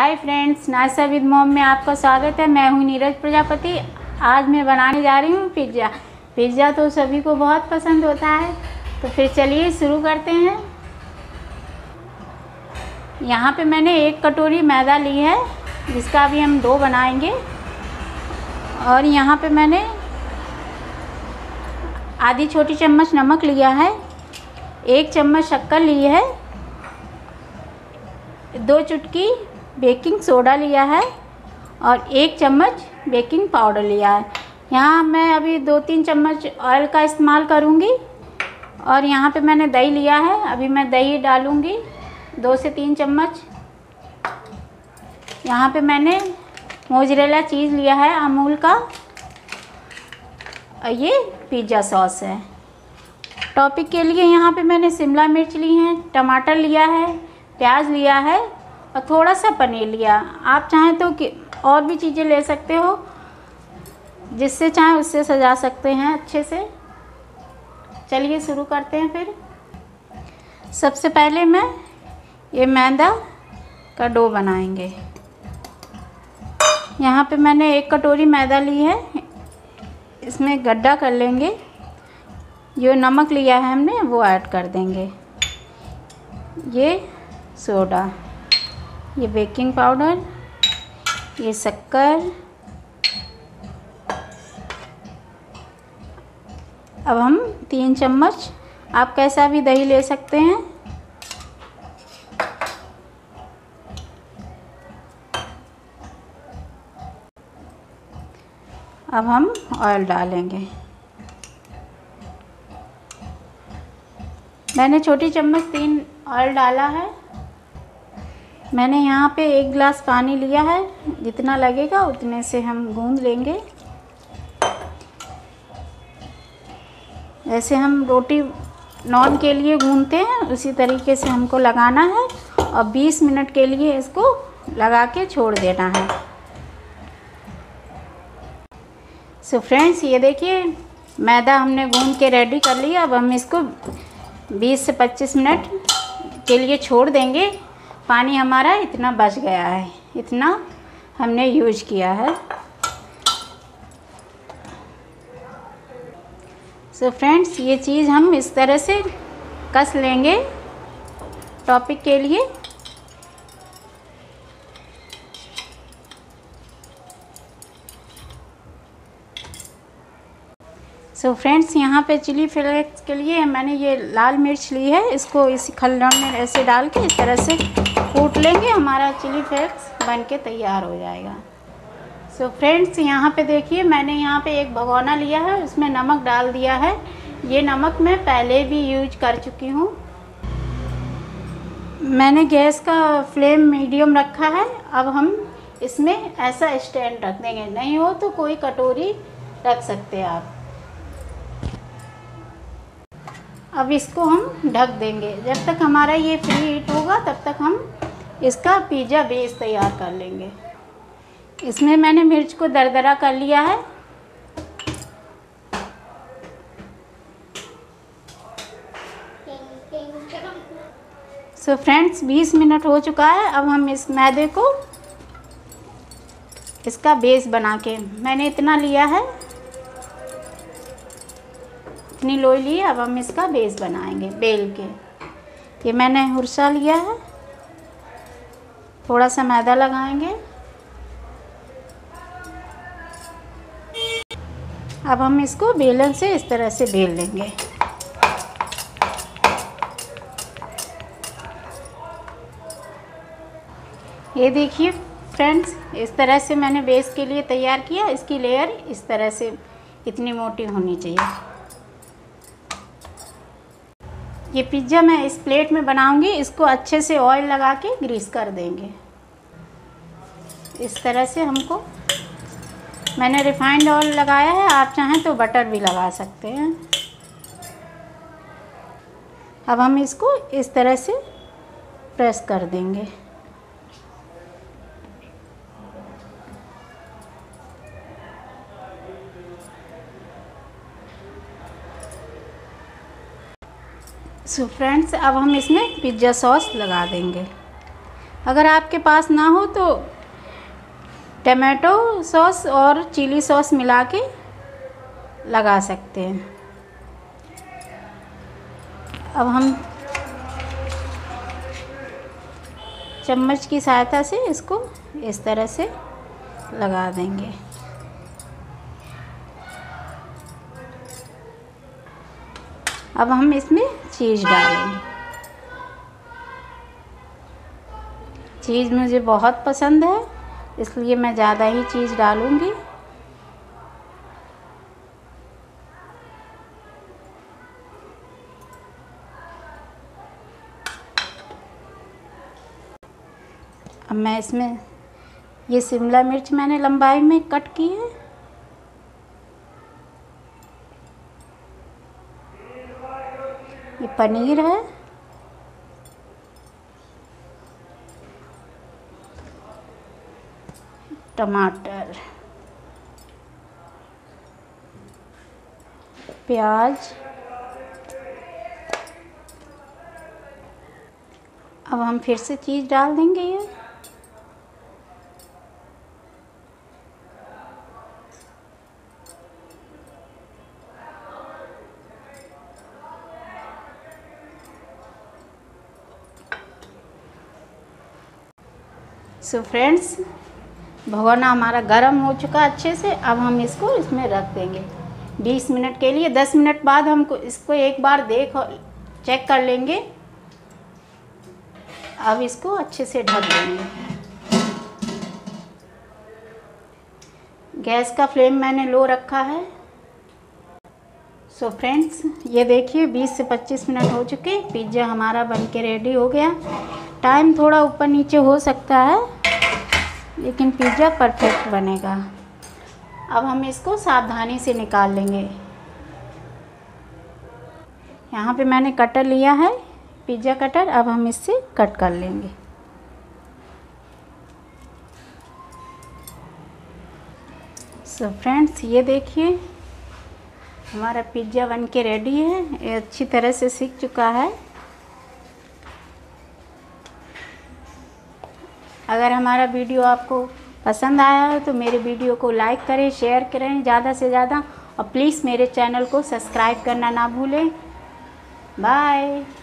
हाय friends, नाश्ता with mom में आपका स्वागत है। मैं हूं नीरज प्रजापति। आज मैं बनाने जा रही हूं पिज़्ज़ा। पिज़्ज़ा तो सभी को बहुत पसंद होता है, तो फिर चलिए शुरू करते हैं। यहाँ पे मैंने 1 कटोरी मैदा ली है, जिसका अभी हम डो बनाएंगे। और यहाँ पे मैंने आधी छोटी चम्मच नमक लिया है, 1 चम्मच शक्कर ली है, 2 चुटकी बेकिंग सोडा लिया है और 1 चम्मच बेकिंग पाउडर लिया है। यहाँ मैं अभी 2-3 चम्मच ऑयल का इस्तेमाल करूँगी। और यहाँ पे मैंने दही लिया है, अभी मैं दही डालूँगी 2 से 3 चम्मच। यहाँ पे मैंने मोज़रेला चीज़ लिया है अमूल का, और ये पिज़्ज़ा सॉस है। टॉपिंग के लिए यहाँ पे मैंने शिमला मिर्च ली है, टमाटर लिया है, प्याज लिया है और थोड़ा सा पनीर लिया। आप चाहें तो और भी चीज़ें ले सकते हो, जिससे चाहें उससे सजा सकते हैं अच्छे से। चलिए शुरू करते हैं। फिर सबसे पहले मैं ये मैदा का डो बनाएंगे। यहाँ पे मैंने 1 कटोरी मैदा ली है, इसमें गड्ढा कर लेंगे। जो नमक लिया है हमने वो ऐड कर देंगे, ये सोडा, ये बेकिंग पाउडर, ये शक्कर। अब हम 3 चम्मच, आप कैसा भी दही ले सकते हैं। अब हम ऑयल डालेंगे। मैंने छोटी चम्मच 3 ऑयल डाला है। मैंने यहाँ पे 1 गिलास पानी लिया है, जितना लगेगा उतने से हम गूंद लेंगे। जैसे हम रोटी नान के लिए गूंदते हैं उसी तरीके से हमको लगाना है और 20 मिनट के लिए इसको लगा के छोड़ देना है। सो फ्रेंड्स, ये देखिए मैदा हमने गूंद के रेडी कर लिया। अब हम इसको 20 से 25 मिनट के लिए छोड़ देंगे। पानी हमारा इतना बच गया है, इतना हमने यूज किया है। सो फ्रेंड्स, ये चीज़ हम इस तरह से कस लेंगे टॉपिंग के लिए। सो फ्रेंड्स, यहाँ पे चिली फ्लेक्स के लिए मैंने ये लाल मिर्च ली है, इसको इस खल्लड़ में ऐसे डाल के इस तरह से कूट लेंगे। हमारा चिली फ्लेक्स बन के तैयार हो जाएगा। सो फ्रेंड्स, यहाँ पे देखिए मैंने यहाँ पे एक भगोना लिया है, उसमें नमक डाल दिया है। ये नमक मैं पहले भी यूज कर चुकी हूँ। मैंने गैस का फ्लेम मीडियम रखा है। अब हम इसमें ऐसा स्टैंड रख देंगे, नहीं हो तो कोई कटोरी रख सकते हैं आप। अब इसको हम ढक देंगे। जब तक हमारा ये प्री हीट होगा तब तक हम इसका पिज़्ज़ा बेस तैयार कर लेंगे। इसमें मैंने मिर्च को दरदरा कर लिया है। सो फ्रेंड्स, 20 मिनट हो चुका है। अब हम इस मैदे को इसका बेस बना के, मैंने इतना लिया है, इतनी लोई ली। अब हम इसका बेस बनाएंगे बेल के। ये मैंने हुरसा लिया है, थोड़ा सा मैदा लगाएंगे। अब हम इसको बेलन से इस तरह से बेल लेंगे। ये देखिए फ्रेंड्स, इस तरह से मैंने बेस के लिए तैयार किया। इसकी लेयर इस तरह से इतनी मोटी होनी चाहिए। ये पिज़्ज़ा मैं इस प्लेट में बनाऊंगी। इसको अच्छे से ऑयल लगा के ग्रीस कर देंगे। इस तरह से हमको, मैंने रिफाइंड ऑयल लगाया है, आप चाहें तो बटर भी लगा सकते हैं। अब हम इसको इस तरह से प्रेस कर देंगे। सो फ्रेंड्स, अब हम इसमें पिज़्ज़ा सॉस लगा देंगे। अगर आपके पास ना हो तो टमाटो सॉस और चिली सॉस मिला के लगा सकते हैं। अब हम चम्मच की सहायता से इसको इस तरह से लगा देंगे। अब हम इसमें चीज़ डालेंगे। चीज़ मुझे बहुत पसंद है, इसलिए मैं ज़्यादा ही चीज़ डालूँगी। अब मैं इसमें ये शिमला मिर्च मैंने लंबाई में कट की है। ये पनीर है। टमाटर, प्याज। अब हम फिर से चीज़ डाल देंगे ये। सो फ्रेंड्स, भगोना हमारा गरम हो चुका अच्छे से। अब हम इसको इसमें रख देंगे 20 मिनट के लिए। 10 मिनट बाद हमको इसको एक बार चेक कर लेंगे। अब इसको अच्छे से ढक देंगे। गैस का फ्लेम मैंने लो रखा है। सो फ्रेंड्स, ये देखिए 20 से 25 मिनट हो चुके। पिज़्ज़ा हमारा बनके रेडी हो गया। टाइम थोड़ा ऊपर नीचे हो सकता है, लेकिन पिज़्ज़ा परफेक्ट बनेगा। अब हम इसको सावधानी से निकाल लेंगे। यहाँ पे मैंने कटर लिया है, पिज़्ज़ा कटर। अब हम इससे कट कर लेंगे। सो फ्रेंड्स, ये देखिए हमारा पिज़्ज़ा बनके रेडी है। ये अच्छी तरह से सीख चुका है। अगर हमारा वीडियो आपको पसंद आया हो तो मेरे वीडियो को लाइक करें, शेयर करें ज़्यादा से ज़्यादा, और प्लीज़ मेरे चैनल को सब्सक्राइब करना ना भूलें। बाय।